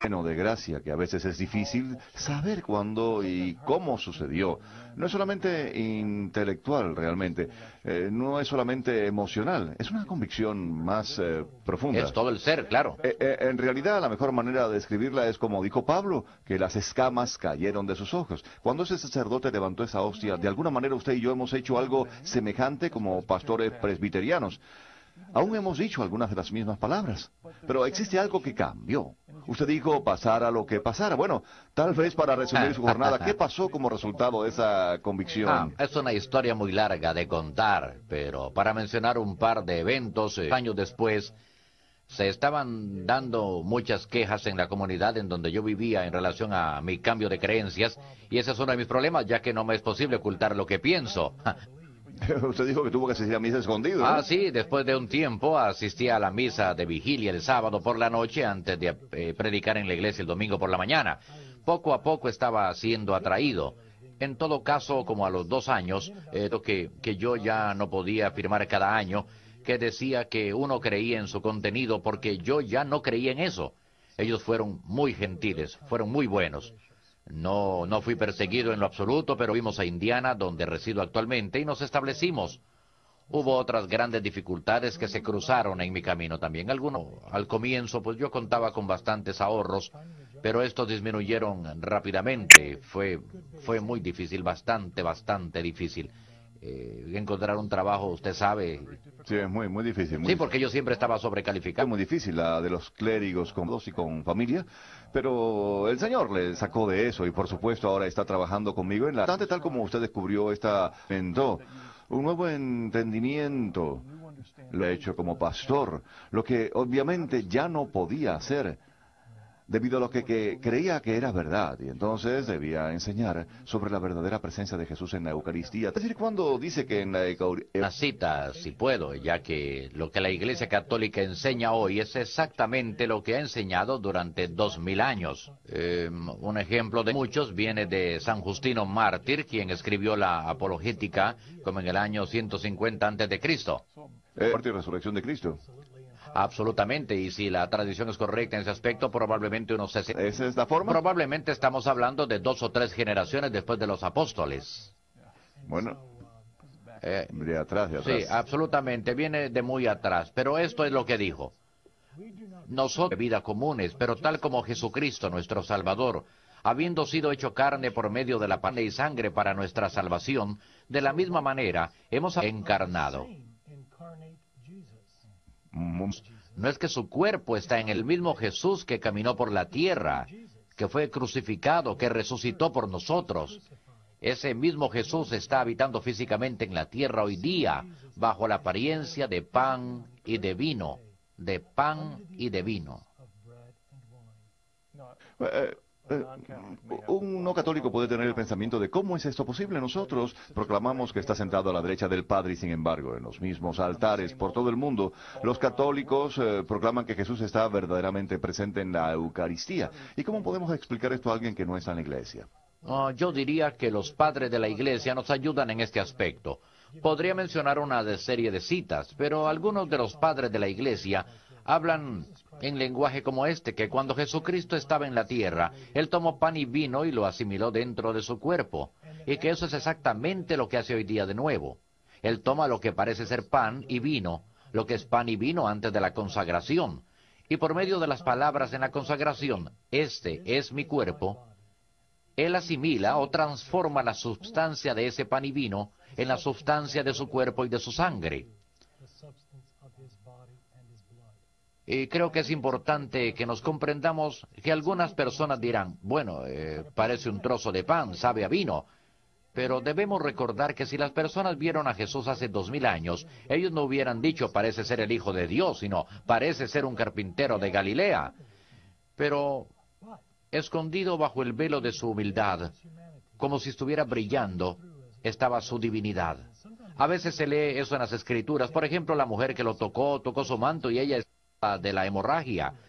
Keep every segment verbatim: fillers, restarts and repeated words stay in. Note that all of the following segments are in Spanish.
lleno de gracia, que a veces es difícil saber cuándo y cómo sucedió. No es solamente intelectual realmente, eh, no es solamente emocional, es una convicción más eh, Es profunda. todo el ser, claro. Eh, eh, en realidad, la mejor manera de describirla es como dijo Pablo, que las escamas cayeron de sus ojos. Cuando ese sacerdote levantó esa hostia, de alguna manera usted y yo hemos hecho algo semejante como pastores presbiterianos. Aún hemos dicho algunas de las mismas palabras, pero existe algo que cambió. Usted dijo pasara lo que pasara. Bueno, tal vez para resumir su jornada, ¿qué pasó como resultado de esa Ah, convicción? es una historia muy larga de contar, pero para mencionar un par de eventos, eh, años después, se estaban dando muchas quejas en la comunidad en donde yo vivía en relación a mi cambio de creencias, y ese es uno de mis problemas, ya que no me es posible ocultar lo que pienso. Usted dijo que tuvo que asistir a misa escondido, Ah, ¿no? sí, después de un tiempo asistí a la misa de vigilia el sábado por la noche antes de eh, predicar en la iglesia el domingo por la mañana. Poco a poco estaba siendo atraído. En todo caso, como a los dos años, eh, lo que, que yo ya no podía afirmar cada año, que decía que uno creía en su contenido porque yo ya no creía en eso. Ellos fueron muy gentiles, fueron muy buenos. No, no fui perseguido en lo absoluto, pero fuimos a Indiana, donde resido actualmente, y nos establecimos. Hubo otras grandes dificultades que se cruzaron en mi camino también. Algunos, al comienzo, pues yo contaba con bastantes ahorros, pero estos disminuyeron rápidamente. Fue, fue muy difícil, bastante, bastante difícil. Eh, encontrar un trabajo, usted sabe. Sí, es muy, muy difícil, muy Sí, difícil. porque yo siempre estaba Fue sobrecalificado. muy difícil la de los clérigos con dos y con familia, pero el Señor le sacó de eso y por supuesto ahora está trabajando conmigo en la... Tanto tal como usted descubrió esta... Mentó, un nuevo entendimiento lo he hecho como pastor, lo que obviamente ya no podía hacer debido a lo que, que creía que era verdad, y entonces debía enseñar sobre la verdadera presencia de Jesús en la Eucaristía. Es decir, cuando dice que en la Eucaristía... Una cita, si puedo, ya que lo que la Iglesia Católica enseña hoy es exactamente lo que ha enseñado durante dos mil años. Eh, un ejemplo de muchos viene de San Justino Mártir, quien escribió la Apologética como en el año ciento cincuenta antes de Cristo. muerte y resurrección de Cristo. Absolutamente, y si la tradición es correcta en ese aspecto, probablemente unos sesenta. ¿Esa es la forma? Probablemente estamos hablando de dos o tres generaciones después de los apóstoles. Bueno, Eh, de atrás, de sí, atrás. absolutamente, viene de muy atrás, pero esto es lo que dijo. Nosotros de vida comunes, pero tal como Jesucristo, nuestro Salvador, habiendo sido hecho carne por medio de la pan y sangre para nuestra salvación, de la misma manera hemos encarnado. Mm, No es que su cuerpo está en el mismo Jesús que caminó por la tierra, que fue crucificado, que resucitó por nosotros. Ese mismo Jesús está habitando físicamente en la tierra hoy día, bajo la apariencia de pan y de vino, de pan y de vino. eh, eh, un no católico puede tener el pensamiento de cómo es esto posible. Nosotros proclamamos que está sentado a la derecha del Padre y sin embargo en los mismos altares por todo el mundo los católicos eh, proclaman que Jesús está verdaderamente presente en la Eucaristía. ¿Y cómo podemos explicar esto a alguien que no está en la iglesia? Ah, yo diría que los padres de la Iglesia nos ayudan en este aspecto. Podría mencionar una de serie de citas, pero algunos de los padres de la Iglesia hablan en lenguaje como este, que cuando Jesucristo estaba en la tierra, Él tomó pan y vino y lo asimiló dentro de su cuerpo, y que eso es exactamente lo que hace hoy día de nuevo. Él toma lo que parece ser pan y vino, lo que es pan y vino antes de la consagración, y por medio de las palabras en la consagración, este es mi cuerpo, él asimila o transforma la sustancia de ese pan y vino en la sustancia de su cuerpo y de su sangre. Y creo que es importante que nos comprendamos que algunas personas dirán, bueno, eh, parece un trozo de pan, sabe a vino. Pero debemos recordar que si las personas vieron a Jesús hace dos mil años, ellos no hubieran dicho parece ser el Hijo de Dios, sino parece ser un carpintero de Galilea. Pero escondido bajo el velo de su humildad, como si estuviera brillando, estaba su divinidad. A veces se lee eso en las Escrituras. Por ejemplo, la mujer que lo tocó, tocó su manto y ella estaba de la hemorragia.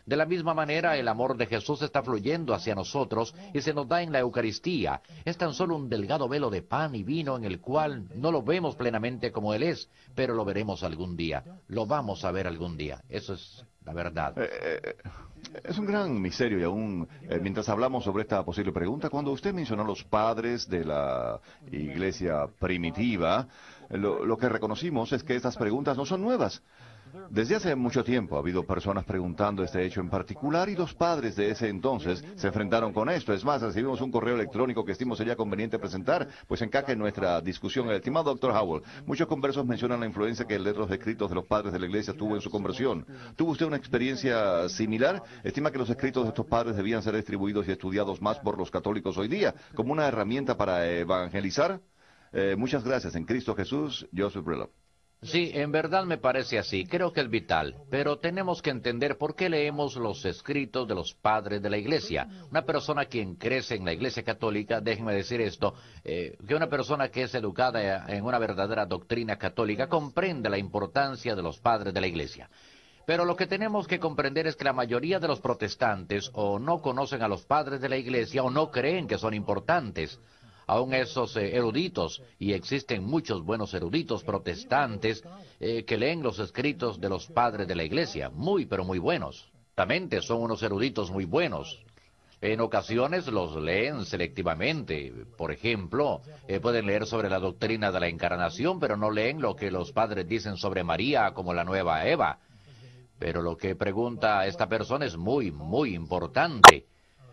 De la misma manera, el amor de Jesús está fluyendo hacia nosotros y se nos da en la Eucaristía. Es tan solo un delgado velo de pan y vino en el cual no lo vemos plenamente como Él es, pero lo veremos algún día. Lo vamos a ver algún día. Eso es la verdad. Eh, eh, es un gran misterio y aún, eh, mientras hablamos sobre esta posible pregunta, cuando usted mencionó a los padres de la iglesia primitiva, eh, lo, lo que reconocimos es que estas preguntas no son nuevas. Desde hace mucho tiempo ha habido personas preguntando este hecho en particular y los padres de ese entonces se enfrentaron con esto. Es más, recibimos un correo electrónico que estimo sería conveniente presentar, pues encaja en nuestra discusión. El estimado doctor Howell, muchos conversos mencionan la influencia que el leer los escritos de los padres de la iglesia tuvo en su conversión. ¿Tuvo usted una experiencia similar? ¿Estima que los escritos de estos padres debían ser distribuidos y estudiados más por los católicos hoy día como una herramienta para evangelizar? Eh, muchas gracias. En Cristo Jesús, Joseph Brillo. Sí, en verdad me parece así, creo que es vital, pero tenemos que entender por qué leemos los escritos de los padres de la Iglesia. Una persona quien crece en la Iglesia Católica, déjenme decir esto, eh, que una persona que es educada en una verdadera doctrina católica comprende la importancia de los padres de la Iglesia. Pero lo que tenemos que comprender es que la mayoría de los protestantes o no conocen a los padres de la Iglesia o no creen que son importantes. Aún esos eh, eruditos, y existen muchos buenos eruditos protestantes eh, que leen los escritos de los padres de la Iglesia, muy pero muy buenos. Realmente son unos eruditos muy buenos. En ocasiones los leen selectivamente. Por ejemplo, eh, pueden leer sobre la doctrina de la encarnación, pero no leen lo que los padres dicen sobre María como la nueva Eva. Pero lo que pregunta esta persona es muy, muy importante.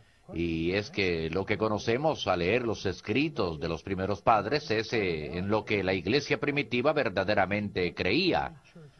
Y es que lo que conocemos al leer los escritos de los primeros padres es eh, en lo que la iglesia primitiva verdaderamente creía.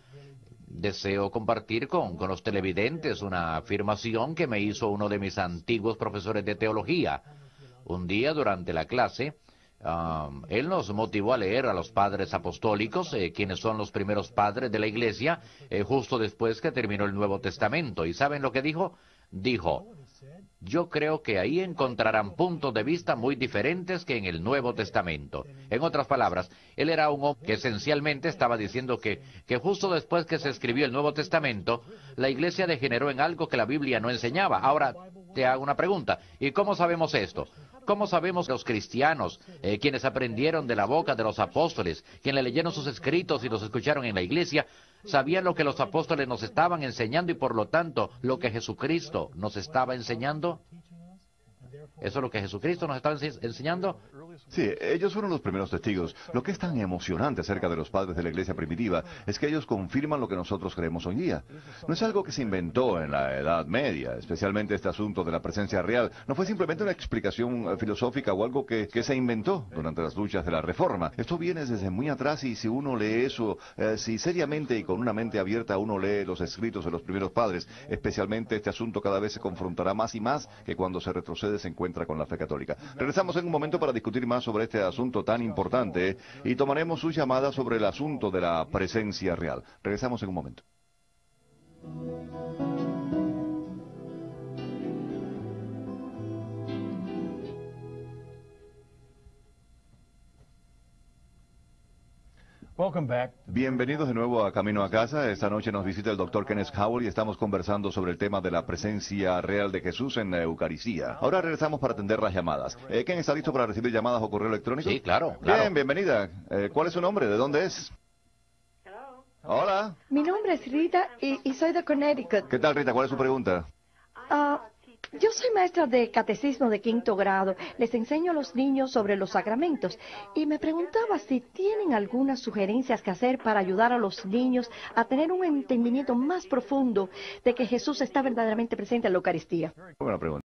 Deseo compartir con, con los televidentes una afirmación que me hizo uno de mis antiguos profesores de teología. Un día durante la clase, um, él nos motivó a leer a los padres apostólicos, eh, quienes son los primeros padres de la iglesia, eh, justo después que terminó el Nuevo Testamento. ¿Y saben lo que dijo? Dijo: yo creo que ahí encontrarán puntos de vista muy diferentes que en el Nuevo Testamento. En otras palabras, él era un hombre que esencialmente estaba diciendo que, que justo después que se escribió el Nuevo Testamento, la iglesia degeneró en algo que la Biblia no enseñaba. Ahora, te hago una pregunta. ¿Y cómo sabemos esto? ¿Cómo sabemos que los cristianos, eh, quienes aprendieron de la boca de los apóstoles, quienes leyeron sus escritos y los escucharon en la iglesia, sabían lo que los apóstoles nos estaban enseñando y por lo tanto lo que Jesucristo nos estaba enseñando? ¿Eso es lo que Jesucristo nos estaba ense- enseñando? Sí, ellos fueron los primeros testigos. Lo que es tan emocionante acerca de los padres de la iglesia primitiva es que ellos confirman lo que nosotros creemos hoy día. No es algo que se inventó en la Edad Media, especialmente este asunto de la presencia real. No fue simplemente una explicación eh, filosófica o algo que, que se inventó durante las luchas de la Reforma. Esto viene desde muy atrás y si uno lee eso, eh, si seriamente y con una mente abierta uno lee los escritos de los primeros padres, especialmente este asunto cada vez se confrontará más y más que cuando se retrocede se encuentra con la fe católica. Regresamos en un momento para discutir más sobre este asunto tan importante y tomaremos sus llamadas sobre el asunto de la presencia real. Regresamos en un momento. Welcome back. Bienvenidos de nuevo a Camino a Casa. Esta noche nos visita el doctor Kenneth Howell y estamos conversando sobre el tema de la presencia real de Jesús en la Eucaristía. Ahora regresamos para atender las llamadas. Eh, ¿Quién está listo para recibir llamadas o correo electrónico? Sí, claro, claro. Bien, bienvenida. Eh, ¿Cuál es su nombre? ¿De dónde es? Hola. Mi nombre es Rita y, y soy de Connecticut. ¿Qué tal, Rita? ¿Cuál es su pregunta? Ah, yo soy maestra de catecismo de quinto grado. Les enseño a los niños sobre los sacramentos. Y me preguntaba si tienen algunas sugerencias que hacer para ayudar a los niños a tener un entendimiento más profundo de que Jesús está verdaderamente presente en la Eucaristía. Buena pregunta.